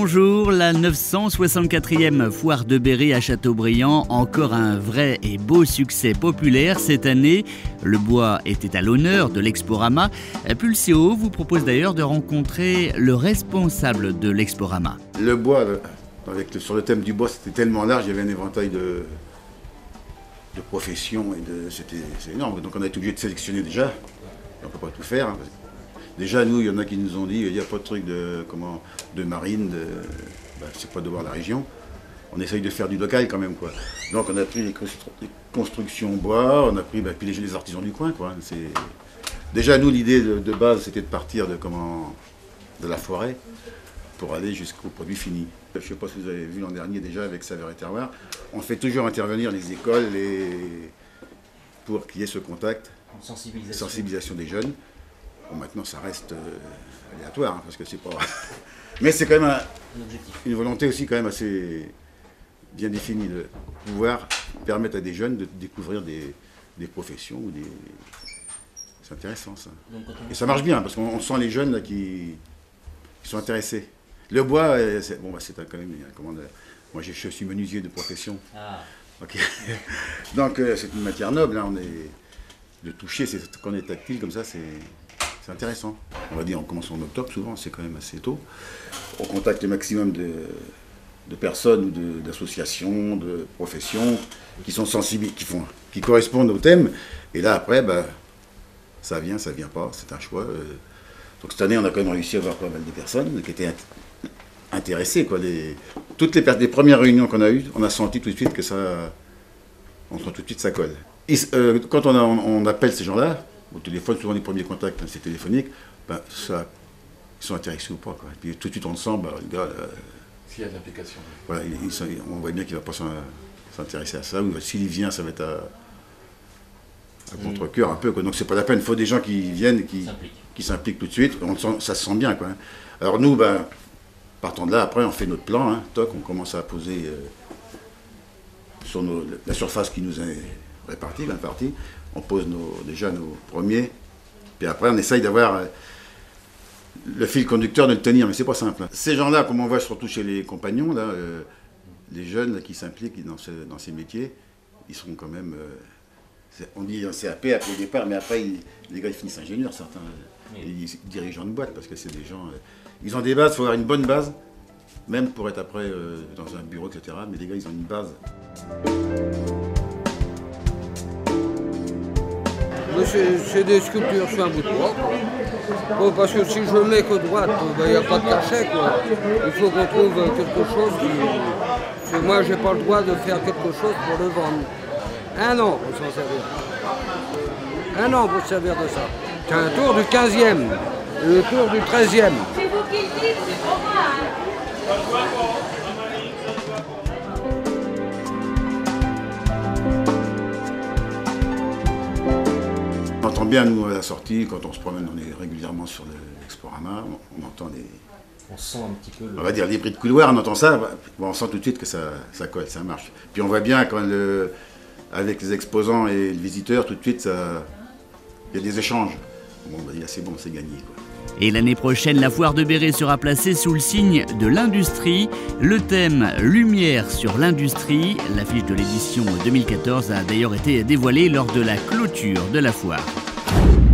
bonjour, la 964e foire de Béret à Châteaubriand, encore un vrai et beau succès populaire cette année. Le bois était à l'honneur de l'Exporama. Pulseo vous propose d'ailleurs de rencontrer le responsable de l'Exporama. Le bois, sur le thème du bois, c'était tellement large, il y avait un éventail de professions et c'est énorme. Donc on a été obligé de sélectionner déjà. On ne peut pas tout faire. Déjà, nous, il y en a qui nous ont dit il n'y a pas de truc de marine, c'est pas de voir la région. On essaye de faire du local quand même, quoi. Donc on a pris les constructions bois, on a pris les artisans du coin, quoi. Déjà, nous, l'idée de base, c'était de partir de la forêt pour aller jusqu'au produit fini. Je ne sais pas si vous avez vu l'an dernier déjà avec Saveurs et Terroir, on fait toujours intervenir les écoles pour qu'il y ait ce contact, sensibilisation des jeunes. Bon, maintenant, ça reste aléatoire, hein, parce que c'est pas... Mais c'est quand même une volonté aussi quand même assez bien définie de pouvoir permettre à des jeunes de découvrir des professions ou des... C'est intéressant, ça. Et ça marche bien, parce qu'on sent les jeunes là, qui sont intéressés. Le bois, c'est quand même... Moi, je suis menuisier de profession. Ah. Okay. Donc, c'est une matière noble. Hein, le toucher, quand on est tactile comme ça, c'est intéressant. On va dire, on commence en octobre, souvent, c'est quand même assez tôt. On contacte le maximum de personnes ou d'associations, de professions qui sont sensibles, qui correspondent au thème. Et là, après, ça vient pas, c'est un choix. Donc cette année, on a quand même réussi à avoir pas mal de personnes qui étaient intéressées, quoi. Toutes les premières réunions qu'on a eues, on a senti tout de suite que ça colle. Et, quand on appelle ces gens-là, au téléphone, souvent les premiers contacts, c'est téléphonique, ils sont intéressés ou pas, quoi. Et puis tout de suite on le sent, le gars... S'il y a de l'implication. Voilà, on voit bien qu'il ne va pas s'intéresser à ça, ou s'il vient, ça va être à contre-cœur un peu, quoi. Donc c'est pas la peine, il faut des gens qui viennent, qui s'impliquent tout de suite, ça se sent bien, quoi. Alors nous, partant de là, après on fait notre plan, hein, toc, on commence à poser sur la surface qui nous est répartie, on pose déjà nos premiers, puis après on essaye d'avoir le fil conducteur de le tenir, mais c'est pas simple. Hein. Ces gens-là, comme on voit surtout chez les compagnons, là, les jeunes là, qui s'impliquent dans ces métiers, ils seront quand même... on dit en CAP après au départ, mais après les gars ils finissent ingénieurs, certains, ils dirigeants de boîte, parce que c'est des gens... ils ont des bases, il faut avoir une bonne base, même pour être après dans un bureau, etc. Mais les gars, ils ont une base. C'est des sculptures sur un bout de bois. Bon, parce que si je mets que droite, il n'y a pas de cachet, quoi. Il faut qu'on trouve quelque chose qui... Moi, je n'ai pas le droit de faire quelque chose pour le vendre. Un an pour s'en servir. Un an pour se servir de ça. C'est un tour du 15e, et le tour du 13e. C'est vous qui le dites, c'est pas moi, hein. On entend bien, nous, à la sortie, quand on se promène, on est régulièrement sur l'Exporama, on entend On sent un petit peu... On va dire les bruits de couloir, on entend ça, on sent tout de suite que ça colle, ça marche. Puis on voit bien, quand avec les exposants et le visiteur, tout de suite, il y a des échanges. Bon, là, c'est bon, c'est gagné, quoi. Et l'année prochaine, la foire de Béret sera placée sous le signe de l'industrie. Le thème « Lumière sur l'industrie », l'affiche de l'édition 2014 a d'ailleurs été dévoilée lors de la clôture de la foire.